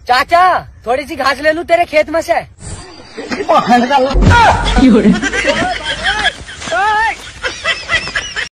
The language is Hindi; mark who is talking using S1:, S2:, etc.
S1: चाचा थोड़ी सी घास ले लूं तेरे खेत में से।